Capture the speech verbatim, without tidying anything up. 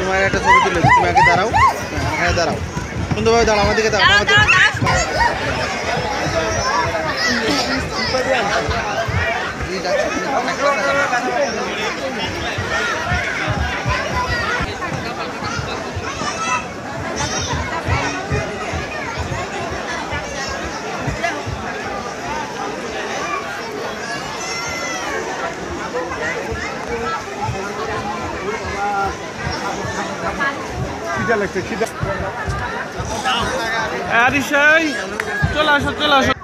তোমার একটা ছবি তুলে দিই, তুমি আগে দাঁড়াও, হ্যাঁ দাঁড়াও, সুন্দরভাবে দাঁড়াও, আমার দিকে দাঁড়াও। আরিশ চলে আসো চলে আসো